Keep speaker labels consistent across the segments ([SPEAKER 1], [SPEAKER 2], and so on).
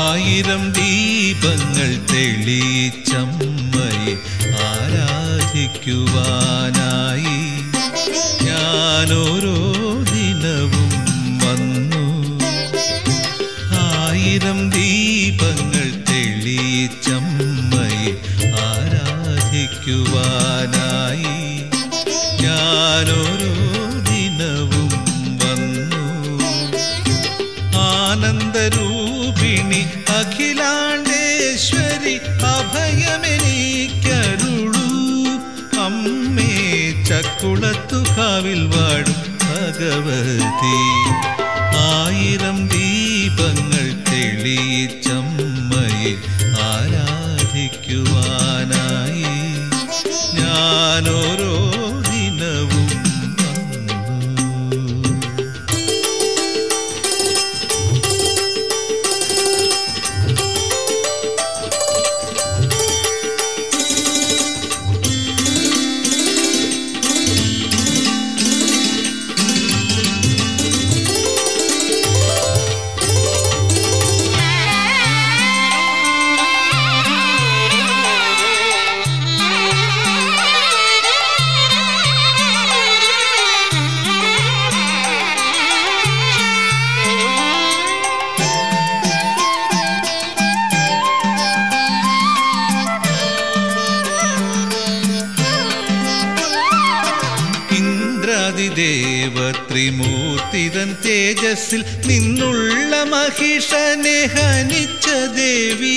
[SPEAKER 1] ആയിരം ദീപങ്ങൾ തെളിയിച്ചമ്മയെ ആരാധിക്കുവാനായി ഞാനോരോ ദിനവും വന്നു. ആയിരം ദീപങ്ങൾ തെളിയിച്ചമ്മയെ ആരാധിക്കുവാനായി ഞാനോരോ ദിനവും വന്നു. ആനന്ദരൂപിണി അഖിലാണ്ടേശ്വരി അഭയമെനിക്കരുളൂ. അമ്മേ ചക്കുളത്തുകാവിൽ വാഴും ഭഗവതി. ആയിരം ദീപങ്ങൾ തെളിയിച്ചമ്മയെ ആരാധിക്കുവാനായി ഞാനോരോ ദിനവും ത്രിമൂർത്തിതൻ തേജസ്സിൽ നിന്നുള്ള മഹിഷനെ ഹനിച്ച ദേവി.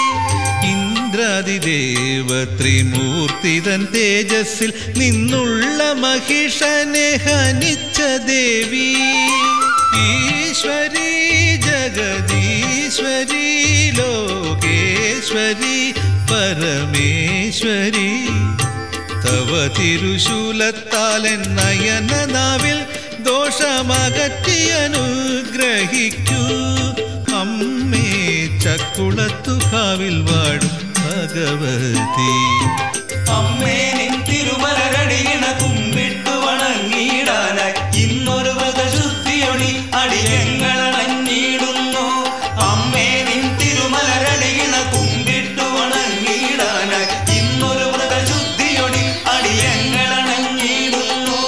[SPEAKER 1] ഇന്ദ്രാദിദേവ ത്രിമൂർത്തിതൻ തേജസ്സിൽ നിന്നുള്ള മഹിഷനെ ഹനിച്ച ദേവി. ഈശ്വരി ജഗദീശ്വരി ലോകേശ്വരി പരമേശ്വരി തവ തിരുശൂലത്താലൻ നയനനാവിൽ ദോഷമകറ്റി അനുഗ്രഹിക്കൂ. അമ്മേ ചക്കുളത്തുകാവിൽ വാഴും ഭഗവതി.
[SPEAKER 2] അമ്മേ നിൻ തിരുമലരടിയിണ കുമ്പിട്ടു വണങ്ങിയിടാനായി ഇന്നൊരു വ്രതശുദ്ധിയൊടി അടിയങ്ങളണഞ്ഞിടുന്നു. അമ്മേ നിൻ തിരുമലരടിയിണ കുമ്പിട്ടു വണങ്ങിയിടാനായി ഇന്നൊരു വ്രതശുദ്ധിയൊടി അടിയങ്ങളണഞ്ഞിടുന്നു.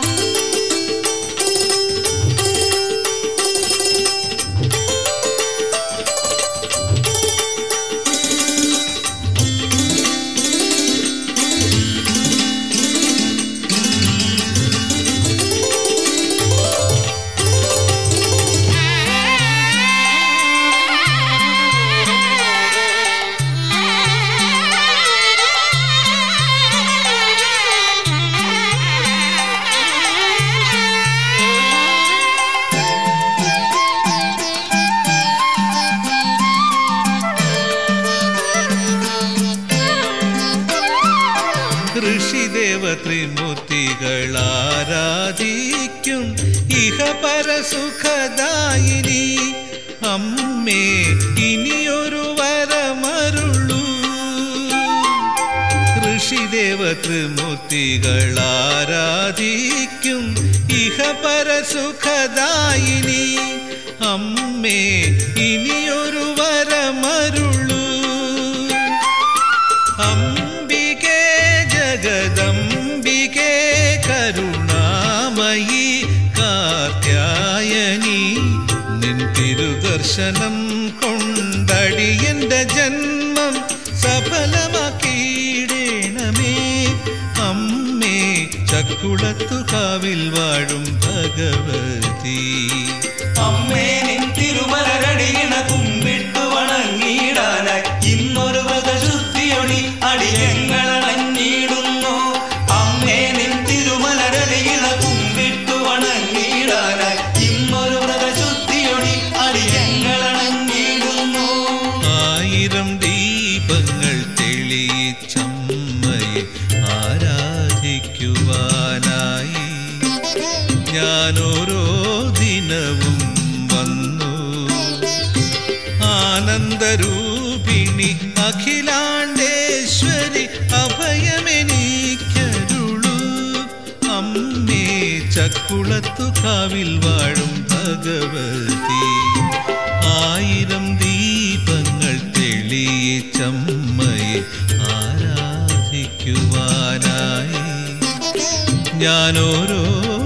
[SPEAKER 1] ഋഷിദേവ ത്രിമൂർത്തികൾ ആരാധിക്കും ഇഹപരസുഖദായിനി. അമ്മേ ഇനിയൊരു വരമരുളൂ. ഋഷിദേവ ത്രിമൂർത്തികൾ ആരാധിക്കും ഇഹപരസുഖദായിനി. അമ്മേ ഇനിയൊരു വരമരുളൂ. അംബികേ ജഗദംബികേ കരുണാമയി കാർത്യായനി. നിൻ തിരുദർശനം കൊണ്ടടിയന്റെ ജന്മം സഫലമാക്കിയിടണമേ. അമ്മേ ചക്കുളത്തുകാവിൽ വാഴും ഭഗവതി.
[SPEAKER 2] അമ്മേ നിൻ തിരുമലരടിയിണ കുമ്പിട്ടു വണങ്ങിയിടാനായി ഇന്നൊരു വ്രതശുദ്ധിയൊടി അടിയങ്ങളണഞ്ഞിടുന്നു. അമ്മേ നിൻ തിരുമലരടിയിണ കുമ്പിട്ടു വണങ്ങിയിടാനായി ഇന്നൊരു വ്രതശുദ്ധിയൊടി അടിയങ്ങളണഞ്ഞിടുന്നു.
[SPEAKER 1] ആയിരം ദീപങ്ങൾ തെളിയിച്ചമ്മയെ ആരാധിക്കുവാനായി ഞാനോരോ ദിനവും വന്നു. ആനന്ദരൂപിണി അഖിലാണ്ടേശ്വരി അഭയമെനിക്കരുളൂ. അമ്മേ ചക്കുളത്തുകാവിൽ വാഴും ഭഗവതി. ആയിരം ദീപ ഞാനോരോ